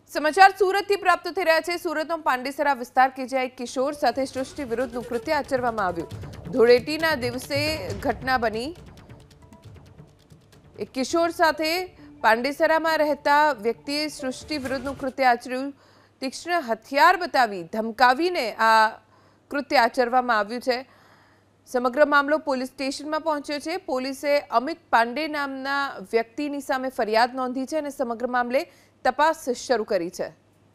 સમાચાર સુરતથી પ્રાપ્ત થઈ રહ્યા છે। સુરતનો પાંડેસરા વિસ્તાર કે જ્યાં એક કિશોર સાથે સૃષ્ટિ વિરુદ્ધનું કૃત્ય આચરવામાં આવ્યું। ધૂળેટીના દિવસે ઘટના બની। એક કિશોર સાથે પાંડેસરામાં રહેતા વ્યક્તિએ સૃષ્ટિ વિરુદ્ધનું કૃત્ય આચર્યું। તીક્ષ્ણ હથિયાર બતાવી ધમકાવીને આ કૃત્ય આચરવામાં આવ્યું છે। સમગ્ર મામલો પોલીસ સ્ટેશનમાં પહોંચ્યો છે। પોલીસે અમિત પાંડે નામના વ્યક્તિની સામે ફરિયાદ નોંધી છે અને સમગ્ર મામલે તપાસ શરૂ કરી છે।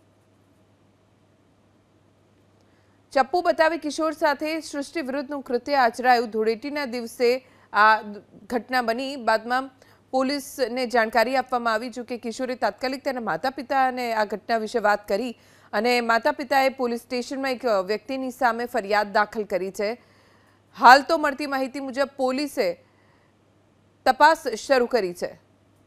ચપ્પુ બતાવી કિશોર સાથે સૃષ્ટિ વિરુદ્ધનું કૃત્ય આચરાયું। ધૂળેટીના દિવસે આ ઘટના બની। બાદમાં પોલીસને જાણકારી આપવામાં આવી। જો કે કિશોરે તાત્કાલિક તેના માતા-પિતાને આ ઘટના વિશે વાત કરી અને માતા-પિતાએ પોલીસ સ્ટેશનમાં એક વ્યક્તિની સામે ફરિયાદ દાખલ કરી છે। હાલ તો મળતી માહિતી મુજબ પોલીસે તપાસ શરૂ કરી છે।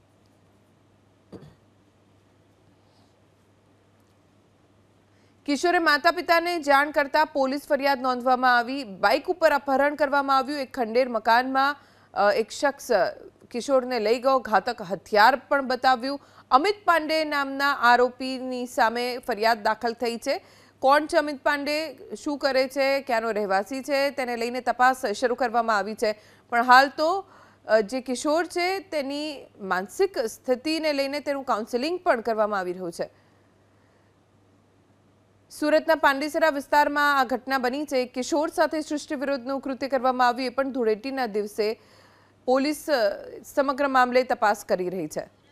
કિશોરે માતા-પિતાને જાણ કરતા પોલીસ ફરિયાદ નોંધવામાં આવી। બાઇક ઉપર અપહરણ કરવામાં આવ્યું। એક ખંડેર મકાનમાં એક શખ્સ કિશોરને લઈ ગયો। ઘાતક હથિયાર પણ બતાવ્યું। અમિત પાંડે નામના આરોપીની સામે ફરિયાદ દાખલ થઈ છે। કોણ છે અમિત પાંડે, શું કરે છે, ક્યાંનો રહેવાસી છે, તેને લઈને તપાસ શરૂ કરવામાં આવી છે। પણ હાલ તો જે કિશોર છે તેની માનસિક સ્થિતિને લઈને તેનું કાઉન્સેલિંગ પણ કરવામાં આવી રહ્યું છે। સુરતના પાંડેસરા વિસ્તારમાં આ ઘટના બની છે। કિશોર સાથે સૃષ્ટિ વિરુદ્ધનું કૃત્ય કરવામાં આવ્યું, એ પણ ધૂળેટીના દિવસે। પોલીસ સમગ્ર મામલે તપાસ કરી રહી છે।